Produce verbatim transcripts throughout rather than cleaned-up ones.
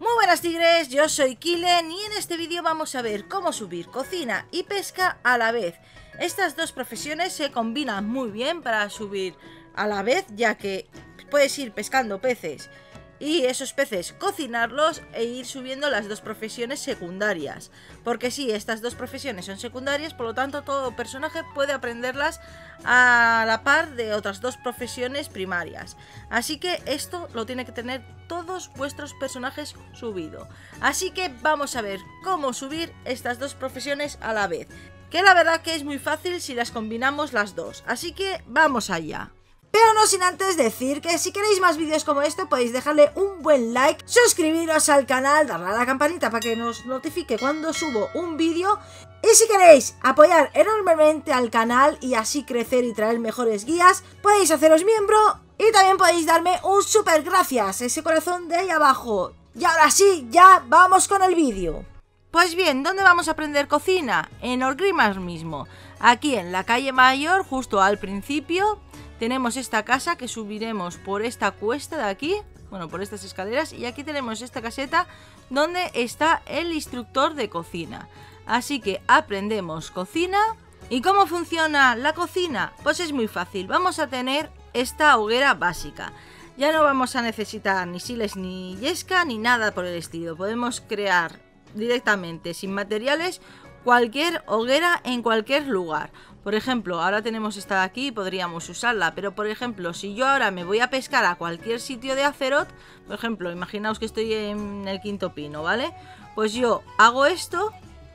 Muy buenas tigres, yo soy Killen y en este vídeo vamos a ver cómo subir cocina y pesca a la vez. Estas dos profesiones se combinan muy bien para subir a la vez, ya que puedes ir pescando peces y esos peces cocinarlos e ir subiendo las dos profesiones secundarias. Porque sí, estas dos profesiones son secundarias, por lo tanto todo personaje puede aprenderlas a la par de otras dos profesiones primarias. Así que esto lo tiene que tener todos vuestros personajes subido. Así que vamos a ver cómo subir estas dos profesiones a la vez, que la verdad que es muy fácil si las combinamos las dos. Así que vamos allá. Pero no sin antes decir que si queréis más vídeos como este podéis dejarle un buen like, suscribiros al canal, darle a la campanita para que nos notifique cuando subo un vídeo. Y si queréis apoyar enormemente al canal y así crecer y traer mejores guías, podéis haceros miembro y también podéis darme un super gracias, ese corazón de ahí abajo. Y ahora sí, ya vamos con el vídeo. Pues bien, ¿dónde vamos a aprender cocina? En Orgrimmar mismo, aquí en la calle mayor, justo al principio. Tenemos esta casa que subiremos por esta cuesta de aquí, bueno, por estas escaleras, y aquí tenemos esta caseta donde está el instructor de cocina. Así que aprendemos cocina. ¿Y cómo funciona la cocina? Pues es muy fácil, vamos a tener esta hoguera básica. Ya no vamos a necesitar ni siles ni yesca ni nada por el estilo, podemos crear directamente sin materiales cualquier hoguera en cualquier lugar. Por ejemplo, ahora tenemos esta de aquí y podríamos usarla, pero por ejemplo, si yo ahora me voy a pescar a cualquier sitio de Azeroth, por ejemplo, imaginaos que estoy en el Quinto Pino, ¿vale? Pues yo hago esto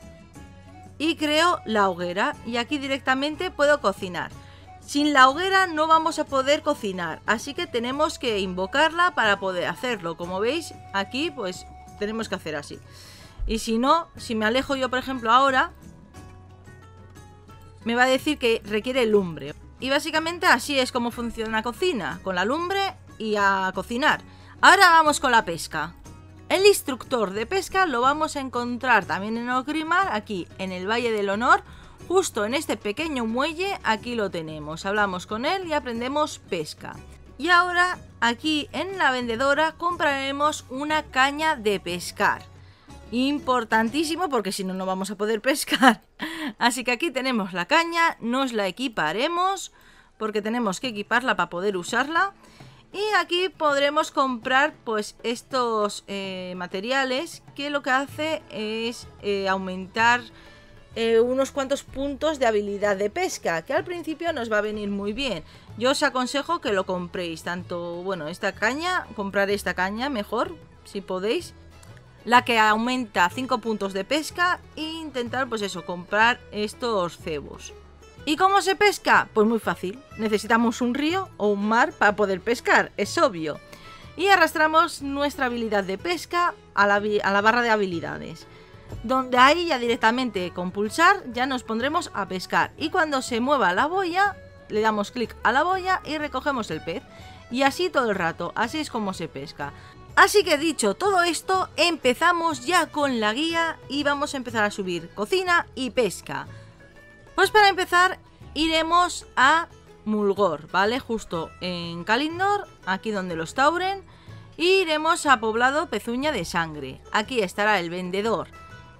y creo la hoguera y aquí directamente puedo cocinar. Sin la hoguera no vamos a poder cocinar, así que tenemos que invocarla para poder hacerlo. Como veis, aquí pues tenemos que hacer así. Y si no, si me alejo yo, por ejemplo, ahora, me va a decir que requiere lumbre. Y básicamente así es como funciona la cocina, con la lumbre y a cocinar. Ahora vamos con la pesca. El instructor de pesca lo vamos a encontrar también en Orgrimmar, aquí en el Valle del Honor, justo en este pequeño muelle, aquí lo tenemos. Hablamos con él y aprendemos pesca. Y ahora, aquí en la vendedora, compraremos una caña de pescar. Importantísimo porque si no, no vamos a poder pescar. Así que aquí tenemos la caña, nos la equiparemos porque tenemos que equiparla para poder usarla. Y aquí podremos comprar pues estos eh, materiales que lo que hace es eh, aumentar eh, unos cuantos puntos de habilidad de pesca, que al principio nos va a venir muy bien. Yo os aconsejo que lo compréis, tanto, bueno, esta caña, comprar esta caña mejor, si podéis. La que aumenta cinco puntos de pesca e intentar, pues eso, comprar estos cebos. ¿Y cómo se pesca? Pues muy fácil. Necesitamos un río o un mar para poder pescar, es obvio. Y arrastramos nuestra habilidad de pesca a la, a la barra de habilidades. Donde ahí ya directamente con pulsar ya nos pondremos a pescar. Y cuando se mueva la boya, le damos clic a la boya y recogemos el pez. Y así todo el rato, así es como se pesca. Así que dicho todo esto, empezamos ya con la guía y vamos a empezar a subir cocina y pesca. Pues para empezar iremos a Mulgore, ¿vale? Justo en Kalimdor, aquí donde los Tauren, y iremos a Poblado Pezuña de Sangre. Aquí estará el vendedor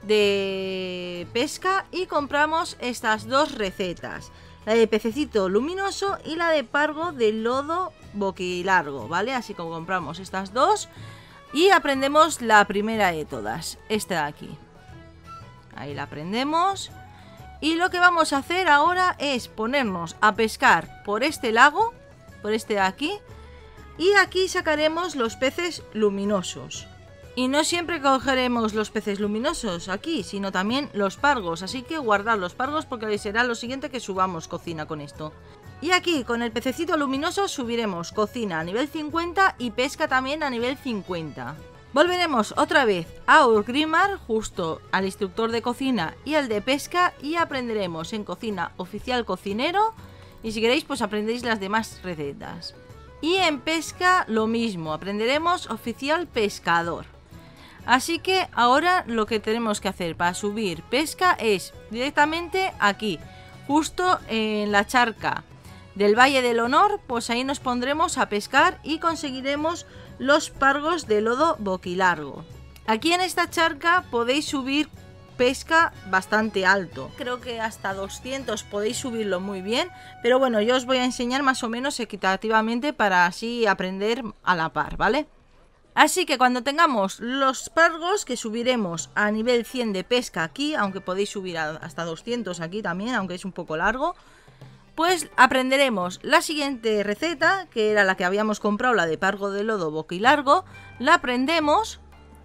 de pesca y compramos estas dos recetas. La de pececito luminoso y la de pargo de lodo boquilargo, ¿vale? Así como compramos estas dos y aprendemos la primera de todas, esta de aquí. Ahí la aprendemos. Y lo que vamos a hacer ahora es ponernos a pescar por este lago, por este de aquí, y aquí sacaremos los peces luminosos. Y no siempre cogeremos los peces luminosos aquí, sino también los pargos, así que guardad los pargos porque será lo siguiente que subamos cocina con esto. Y aquí con el pececito luminoso subiremos cocina a nivel cincuenta y pesca también a nivel cincuenta. Volveremos otra vez a Orgrimmar, justo al instructor de cocina y al de pesca, y aprenderemos en cocina oficial cocinero, y si queréis pues aprendéis las demás recetas. Y en pesca lo mismo, aprenderemos oficial pescador. Así que ahora lo que tenemos que hacer para subir pesca es directamente aquí, justo en la charca del Valle del Honor, pues ahí nos pondremos a pescar y conseguiremos los pargos de lodo boquilargo. Aquí en esta charca podéis subir pesca bastante alto. Creo que hasta doscientos podéis subirlo muy bien. Pero bueno, yo os voy a enseñar más o menos equitativamente para así aprender a la par, ¿vale? Así que cuando tengamos los pargos, que subiremos a nivel cien de pesca aquí, aunque podéis subir a hasta doscientos aquí también, aunque es un poco largo, pues aprenderemos la siguiente receta, que era la que habíamos comprado, la de pargo de lodo boquilargo. La aprendemos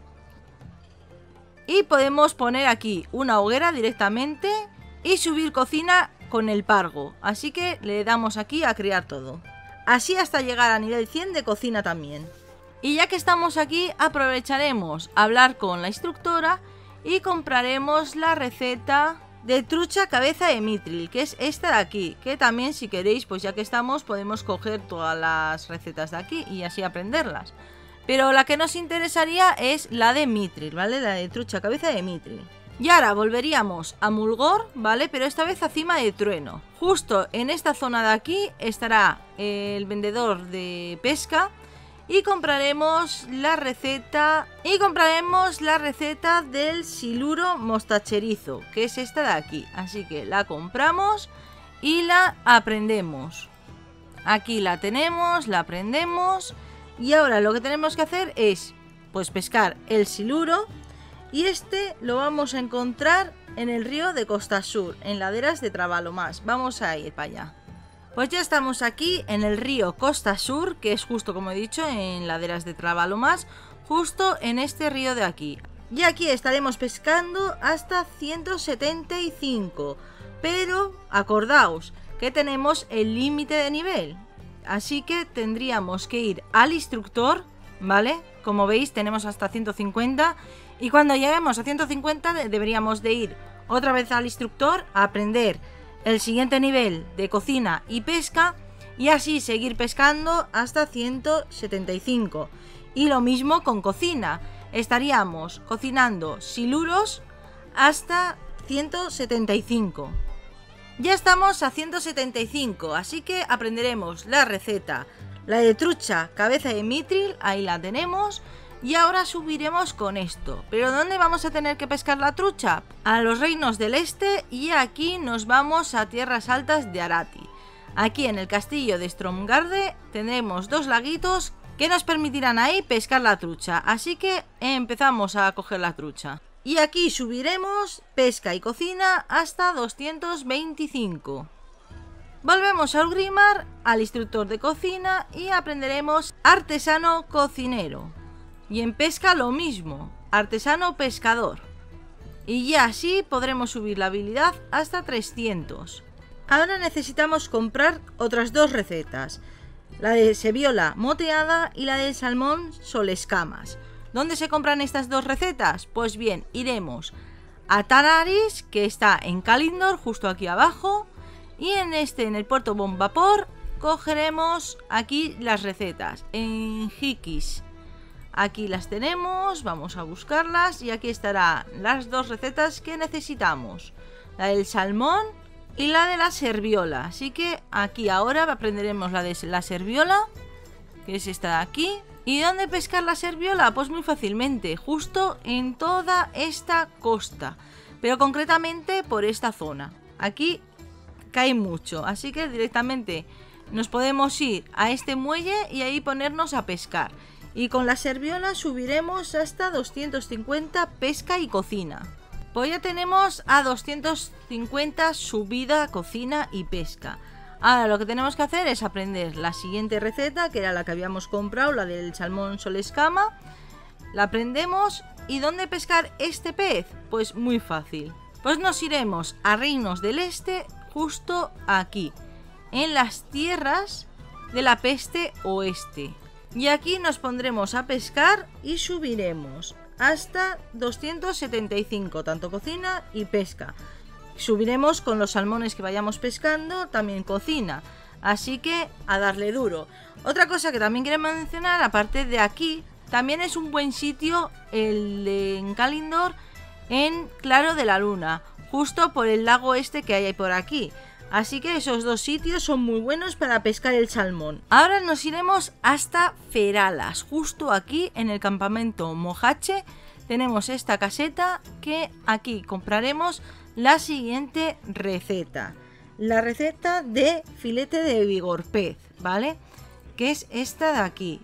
y podemos poner aquí una hoguera directamente y subir cocina con el pargo. Así que le damos aquí a criar todo. Así hasta llegar a nivel cien de cocina también. Y ya que estamos aquí, aprovecharemos a hablar con la instructora y compraremos la receta de trucha cabeza de mitril, que es esta de aquí, que también si queréis, pues ya que estamos, podemos coger todas las recetas de aquí y así aprenderlas. Pero la que nos interesaría es la de mitril, ¿vale? La de trucha cabeza de mitril. Y ahora volveríamos a Mulgore, ¿vale? Pero esta vez a Cima de Trueno. Justo en esta zona de aquí estará el vendedor de pesca. Y compraremos la receta y compraremos la receta del siluro mostacherizo, que es esta de aquí. Así que la compramos y la aprendemos. Aquí la tenemos, la aprendemos. Y ahora lo que tenemos que hacer es pues pescar el siluro. Y este lo vamos a encontrar en el río de Costa Sur, en laderas de Trabalomás. Vamos a ir para allá. Pues ya estamos aquí en el río Costa Sur, que es justo como he dicho en laderas de Trabalomás, justo en este río de aquí. Y aquí estaremos pescando hasta ciento setenta y cinco, pero acordaos que tenemos el límite de nivel, así que tendríamos que ir al instructor, ¿vale? Como veis tenemos hasta ciento cincuenta y cuando lleguemos a ciento cincuenta deberíamos de ir otra vez al instructor a aprender el siguiente nivel de cocina y pesca y así seguir pescando hasta ciento setenta y cinco. Y lo mismo con cocina, estaríamos cocinando siluros hasta ciento setenta y cinco. Ya estamos a ciento setenta y cinco, así que aprenderemos la receta, la de trucha cabeza de mitril, ahí la tenemos. Y ahora subiremos con esto. ¿Pero dónde vamos a tener que pescar la trucha? A los reinos del este y aquí nos vamos a tierras altas de Arati. Aquí en el castillo de Stromgarde tenemos dos laguitos que nos permitirán ahí pescar la trucha. Así que empezamos a coger la trucha. Y aquí subiremos pesca y cocina hasta doscientos veinticinco. Volvemos a Orgrimmar, al instructor de cocina y aprenderemos artesano cocinero. Y en pesca lo mismo, artesano pescador. Y ya así podremos subir la habilidad hasta trescientos. Ahora necesitamos comprar otras dos recetas. La de sebiola moteada y la del salmón solescamas. ¿Dónde se compran estas dos recetas? Pues bien, iremos a Tanaris, que está en Kalindor, justo aquí abajo. Y en este, en el puerto Bon Vapor, cogeremos aquí las recetas. En Hikis. Aquí las tenemos, vamos a buscarlas y aquí estarán las dos recetas que necesitamos. La del salmón y la de la serviola. Así que aquí ahora aprenderemos la de la serviola, que es esta de aquí. ¿Y dónde pescar la serviola? Pues muy fácilmente, justo en toda esta costa. Pero concretamente por esta zona. Aquí cae mucho, así que directamente nos podemos ir a este muelle y ahí ponernos a pescar. Y con la serviola subiremos hasta doscientos cincuenta pesca y cocina. Pues ya tenemos a doscientos cincuenta subida, cocina y pesca. Ahora lo que tenemos que hacer es aprender la siguiente receta, que era la que habíamos comprado, la del salmón solescama. La aprendemos. ¿Y dónde pescar este pez? Pues muy fácil. Pues nos iremos a Reinos del Este, justo aquí, en las tierras de la peste oeste. Y aquí nos pondremos a pescar y subiremos hasta doscientos setenta y cinco, tanto cocina y pesca. Subiremos con los salmones que vayamos pescando, también cocina. Así que a darle duro. Otra cosa que también quiero mencionar, aparte de aquí, también es un buen sitio el de en Kalindor, en Claro de la Luna, justo por el lago este que hay por aquí. Así que esos dos sitios son muy buenos para pescar el salmón. Ahora nos iremos hasta Feralas, justo aquí en el campamento Mohache, tenemos esta caseta que aquí compraremos la siguiente receta. La receta de filete de vigorpez, ¿vale? Que es esta de aquí.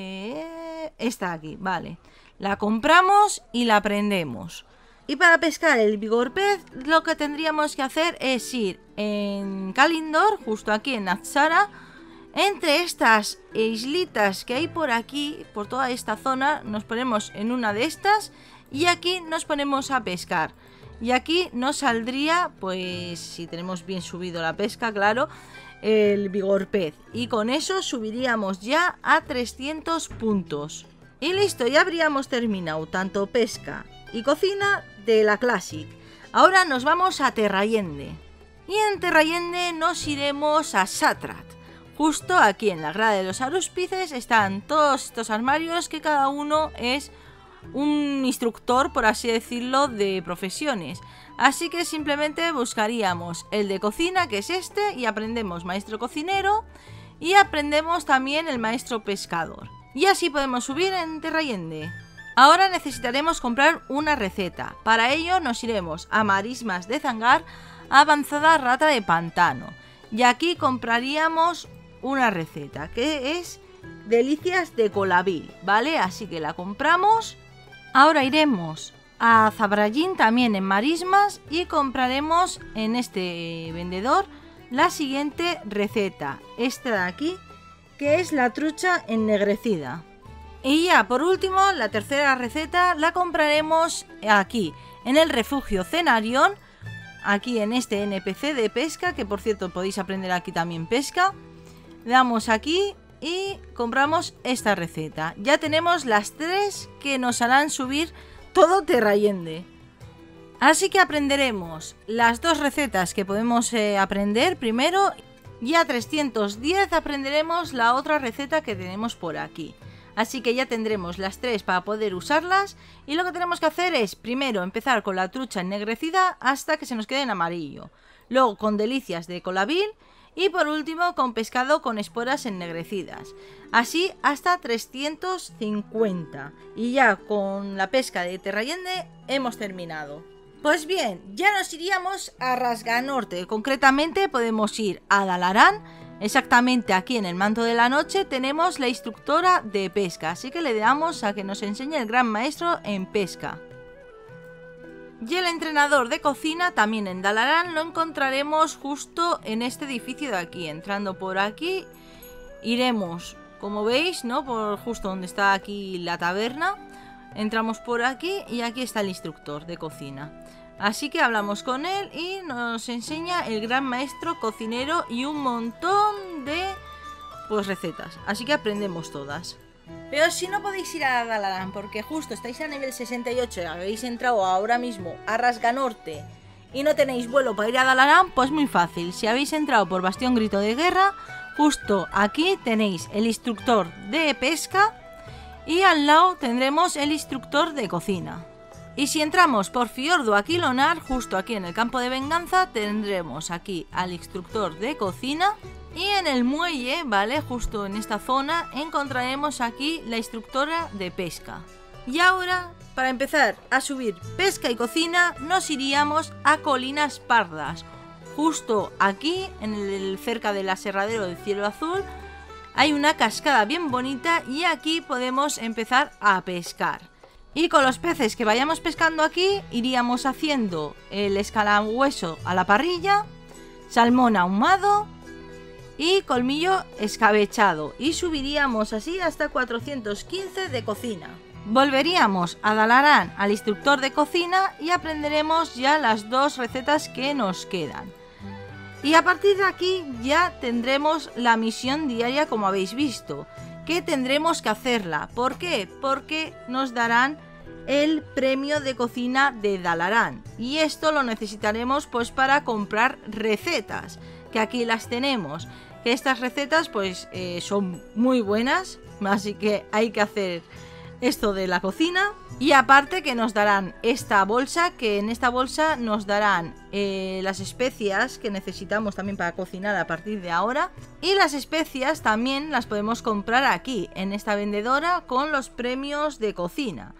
Eh, esta de aquí, vale. La compramos y la prendemos. Y para pescar el vigorpez lo que tendríamos que hacer es ir en Kalindor, justo aquí en Azshara, entre estas islitas que hay por aquí, por toda esta zona, nos ponemos en una de estas y aquí nos ponemos a pescar. Y aquí nos saldría, pues si tenemos bien subido la pesca, claro, el vigorpez. Y con eso subiríamos ya a trescientos puntos. Y listo, ya habríamos terminado tanto pesca y cocina de la Classic. Ahora nos vamos a Terrayende. Y en Terrayende nos iremos a Shattrath. Justo aquí en la grada de los aruspices están todos estos armarios que cada uno es un instructor, por así decirlo, de profesiones. Así que simplemente buscaríamos el de cocina, que es este, y aprendemos maestro cocinero y aprendemos también el maestro pescador. Y así podemos subir en Terrayende. Ahora necesitaremos comprar una receta. Para ello nos iremos a Marismas de Zangar, avanzada rata de pantano. Y aquí compraríamos una receta, que es delicias de Colavil, ¿vale? Así que la compramos. Ahora iremos a Zabrayín, también en Marismas, y compraremos en este vendedor la siguiente receta, esta de aquí, que es la trucha ennegrecida. Y ya por último, la tercera receta la compraremos aquí, en el refugio Cenarión, aquí en este N P C de pesca, que por cierto podéis aprender aquí también pesca. Le damos aquí y compramos esta receta. Ya tenemos las tres que nos harán subir todo Terrayende. Así que aprenderemos las dos recetas que podemos eh, aprender primero, y a trescientos diez aprenderemos la otra receta que tenemos por aquí. Así que ya tendremos las tres para poder usarlas, y lo que tenemos que hacer es primero empezar con la trucha ennegrecida hasta que se nos quede en amarillo, luego con delicias de Colavil y por último con pescado con esporas ennegrecidas. Así hasta trescientos cincuenta, y ya con la pesca de Terrayende hemos terminado. Pues bien, ya nos iríamos a Rasganorte. Concretamente podemos ir a Dalaran. Exactamente aquí en el Manto de la Noche tenemos la instructora de pesca, así que le damos a que nos enseñe el gran maestro en pesca. Y el entrenador de cocina también en Dalaran lo encontraremos justo en este edificio de aquí. Entrando por aquí iremos, como veis, ¿no?, por justo donde está aquí la taberna. Entramos por aquí y aquí está el instructor de cocina. Así que hablamos con él y nos enseña el gran maestro cocinero y un montón de pues recetas. Así que aprendemos todas. Pero si no podéis ir a Dalaran porque justo estáis a nivel sesenta y ocho y habéis entrado ahora mismo a Rasganorte y no tenéis vuelo para ir a Dalaran, pues muy fácil. Si habéis entrado por Bastión Grito de Guerra, justo aquí tenéis el instructor de pesca y al lado tendremos el instructor de cocina. Y si entramos por Fiordo Aquilonar, justo aquí en el campo de venganza, tendremos aquí al instructor de cocina. Y en el muelle, ¿vale?, justo en esta zona, encontraremos aquí la instructora de pesca. Y ahora, para empezar a subir pesca y cocina, nos iríamos a Colinas Pardas. Justo aquí, en el, cerca del aserradero del Cielo Azul, hay una cascada bien bonita y aquí podemos empezar a pescar. Y con los peces que vayamos pescando aquí, iríamos haciendo el escalahueso a la parrilla, salmón ahumado y colmillo escabechado. Y subiríamos así hasta cuatrocientos quince de cocina. Volveríamos a Dalaran al instructor de cocina y aprenderemos ya las dos recetas que nos quedan. Y a partir de aquí ya tendremos la misión diaria, como habéis visto, que tendremos que hacerla. ¿Por qué? Porque nos darán el premio de cocina de Dalaran y esto lo necesitaremos pues para comprar recetas, que aquí las tenemos, que estas recetas pues eh, son muy buenas, así que hay que hacer esto de la cocina. Y aparte que nos darán esta bolsa, que en esta bolsa nos darán eh, las especias que necesitamos también para cocinar a partir de ahora. Y las especias también las podemos comprar aquí, en esta vendedora, con los premios de cocina.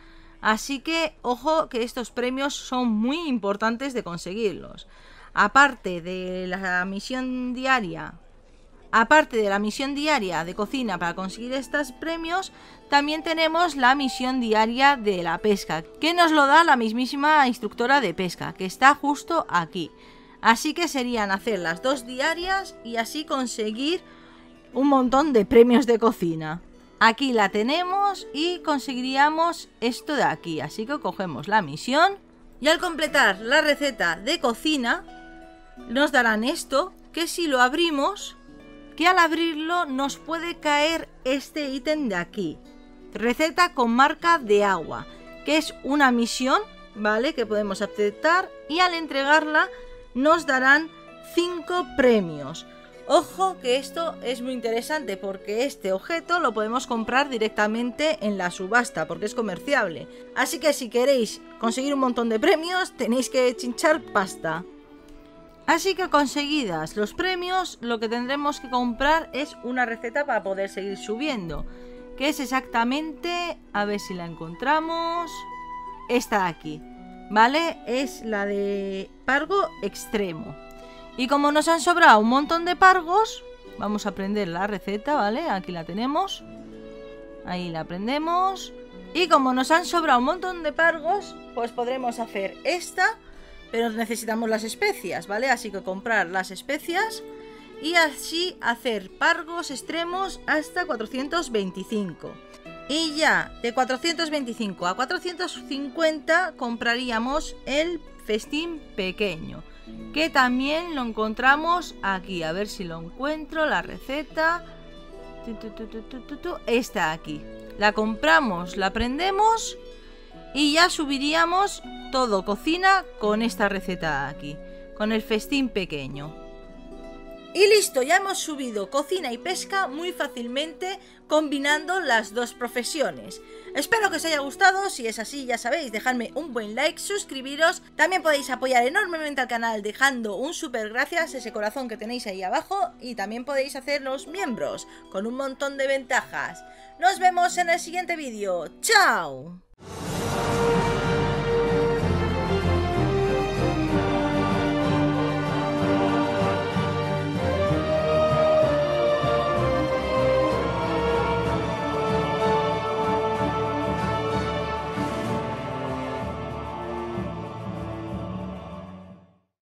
Así que ojo que estos premios son muy importantes de conseguirlos. Aparte de la misión diaria, aparte de la misión diaria de cocina para conseguir estos premios, también tenemos la misión diaria de la pesca, que nos lo da la mismísima instructora de pesca, que está justo aquí. Así que serían hacer las dos diarias y así conseguir un montón de premios de cocina. Aquí la tenemos y conseguiríamos esto de aquí. Así que cogemos la misión y al completar la receta de cocina nos darán esto, que si lo abrimos, que al abrirlo nos puede caer este ítem de aquí. Receta con marca de agua, que es una misión, ¿vale? Que podemos aceptar y al entregarla nos darán cinco premios. Ojo que esto es muy interesante porque este objeto lo podemos comprar directamente en la subasta porque es comerciable. Así que si queréis conseguir un montón de premios tenéis que chinchar pasta. Así que conseguidas los premios, lo que tendremos que comprar es una receta para poder seguir subiendo. Que es exactamente, a ver si la encontramos, esta de aquí, ¿vale? Es la de pargo extremo. Y como nos han sobrado un montón de pargos, vamos a aprender la receta, ¿vale? Aquí la tenemos. Ahí la aprendemos. Y como nos han sobrado un montón de pargos, pues podremos hacer esta, pero necesitamos las especias, ¿vale? Así que comprar las especias y así hacer pargos extremos hasta cuatrocientos veinticinco. Y ya de cuatrocientos veinticinco a cuatrocientos cincuenta compraríamos el festín pequeño, que también lo encontramos aquí. A ver si lo encuentro, la receta. Esta aquí. La compramos, la prendemos y ya subiríamos todo cocina con esta receta aquí, con el festín pequeño. Y listo, ya hemos subido cocina y pesca muy fácilmente combinando las dos profesiones. Espero que os haya gustado, si es así ya sabéis, dejadme un buen like, suscribiros, también podéis apoyar enormemente al canal dejando un super gracias, ese corazón que tenéis ahí abajo, y también podéis hacerlos miembros, con un montón de ventajas. Nos vemos en el siguiente vídeo, ¡chao!